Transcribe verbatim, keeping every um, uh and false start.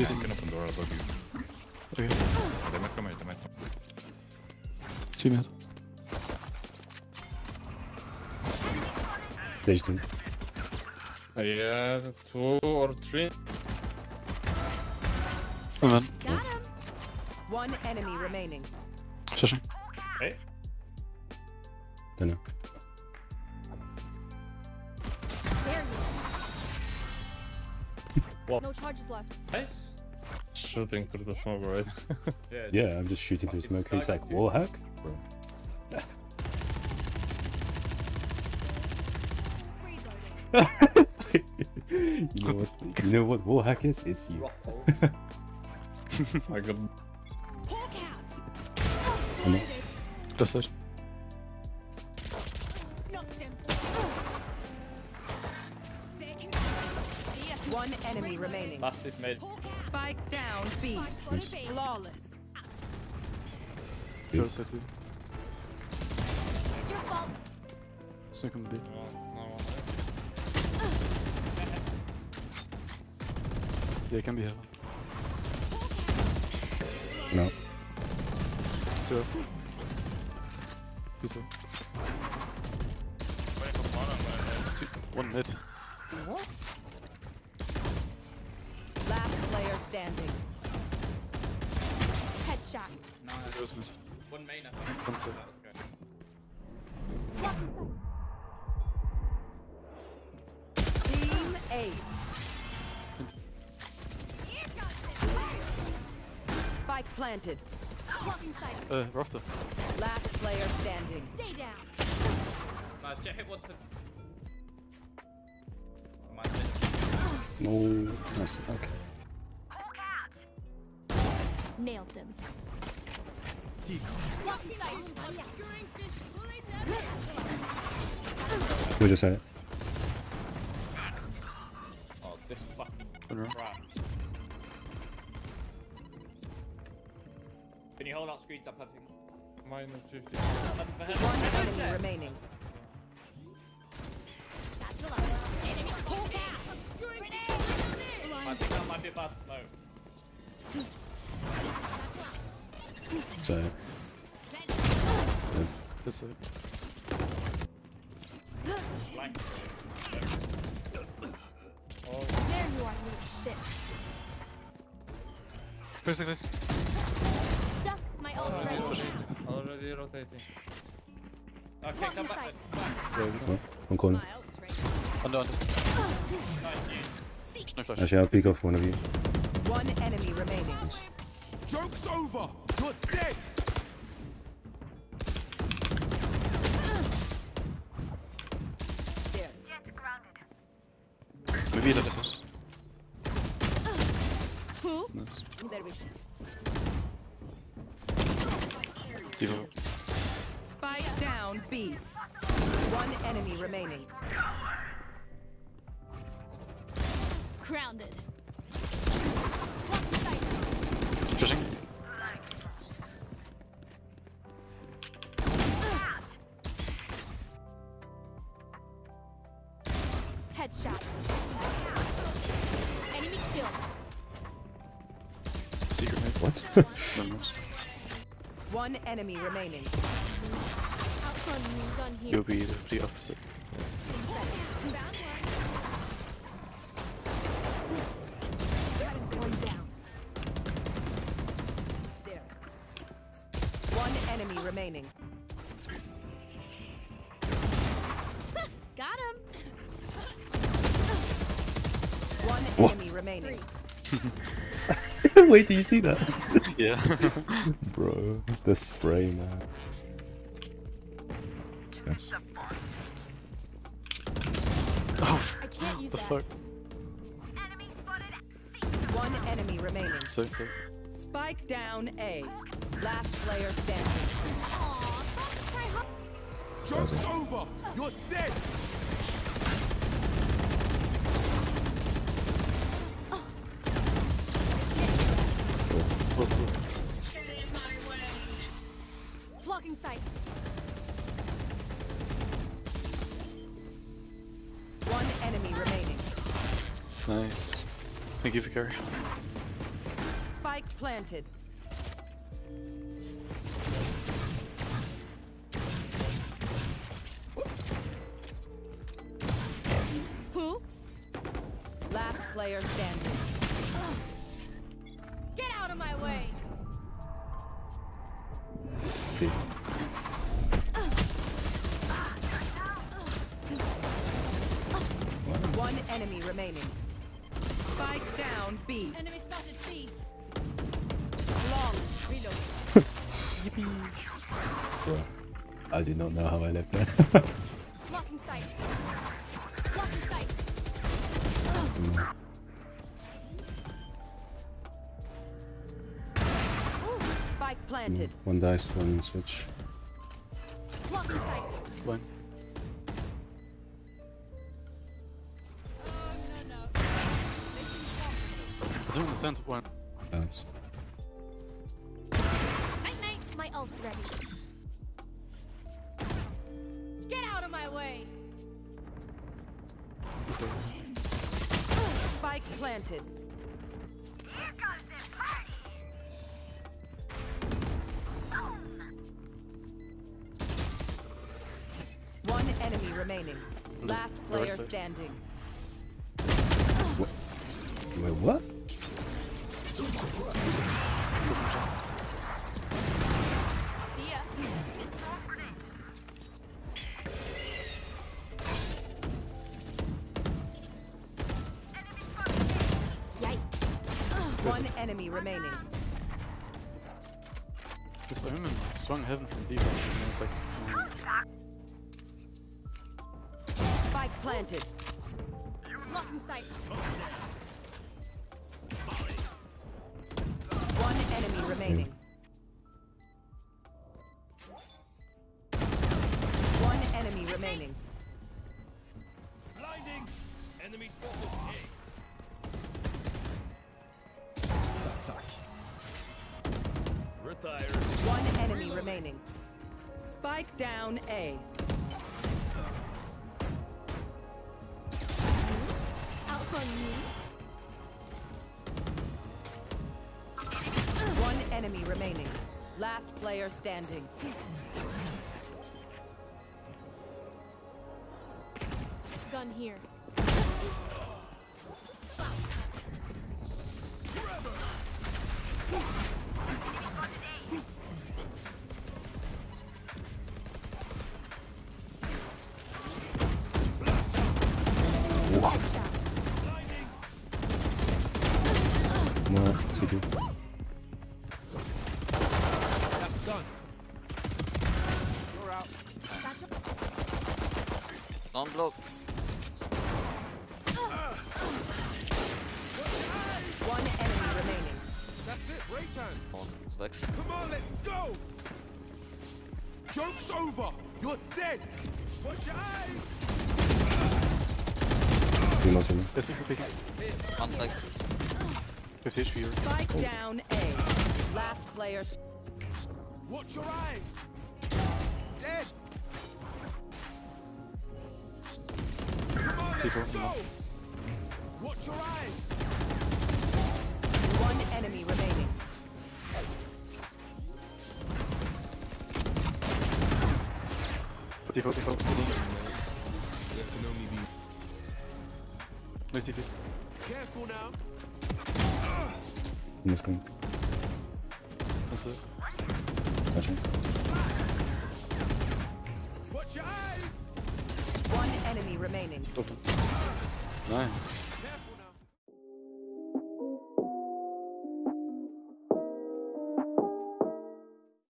This I is can open door, I'll dog you. okay. Oh, they might come here, they might come. Two minutes. There's two. Uh, yeah, two or three. Oh man. Got him. One enemy remaining. Flashing. Hey. Don't know. There you What? No charges left. Nice. Shooting through the smoke, right? yeah, Yeah, I'm just shooting through smoke. He's like, wall hack? Bro. you know what? You know what wall hack is? It's you. I got. Hawk out. I know. Left side. Knocked him. One enemy remaining. Last is made. Spike down B. Flawless. Zero side B. Your fault. Smoke on B. No, no, Yeah, it can be heaven. No. Zero. Pizza. Two. One mid. Last player standing. Headshot. It goes mid. One main, I think. One side. Team Ace. Spike planted. Uh, Rafter. Last player standing. Stay down. Nice, Jet hit one to. No. That's okay. Nailed them. We just had it. Oh, this fucking One round. crap. Can you hold out screens? I'm planting. Minus fifty. One enemy remaining. I think that might be a bad smoke. So, This side. Blank. There you are, you shit. Close, close, close. Duck, my ult's ready. Already rotating. Okay, come back then. Back. Yeah, oh, one corner. My ult's ready. under, under. Nice, you. No flash. Actually, I'll peek off one of you. One enemy remaining. Joke's over! You're dead! There. Maybe left side. Who? Nice. There we go. Devo. Spike down B. One enemy remaining. Grounded. Flashing. Headshot. Enemy kill. Secret mid. What? No, nice. One enemy remaining. Outrun me, gun here. You'll be the complete opposite. One down. There. One enemy remaining. Got him. One What? enemy remaining. Wait, do you see that? Yeah. Bro, the spray, man. Oh, I can't use the that. fuck? One enemy remaining. So, so. Spike down A. Last player standing. Aw, don't try hard. Joke's over! You're dead! Oh, cool. Blocking sight. One enemy remaining. Nice. Thank you for carry. planted. Oops. Last player standing. Get out of my way. B. One enemy remaining. Spike down B. Enemy spotted C. Long. Reload. Bro, I did not know how I left that. Blocking sight. Blocking sight. Spike planted. One dice, one switch. Blocking sight. One. Oh no no. I don't understand one. Nice. Night night. My ult's ready. Get out of my way. Is it? Spike planted. One enemy remaining. Last the right player side. standing. Wait, what? See ya. Yikes. One enemy remaining. This Omen swung heaven from deep and I was like, oh. Spike planted. Blocking sight. One enemy remaining. One enemy remaining. Blinding. Enemy spotted. Retire. One enemy remaining. Spike down A. Outrun me. One enemy remaining. Last player standing. Gun here. Headshot. More C D. That's done. You're out. Non-block. One enemy remaining. That's it. Raytan. On Vex. Come on, let's go. Joke's over. You're dead. Watch your eyes. Two more, two more. Let's see if we pick One like fifty H P here. Spike down A. Last player. Watch your eyes. Dead. Come on, let's People, go. Watch your eyes. One enemy remaining. Default, default. No C P. Careful now. In the screen. That's it. Gotcha. Watch your eyes. One enemy remaining. Open. Nice.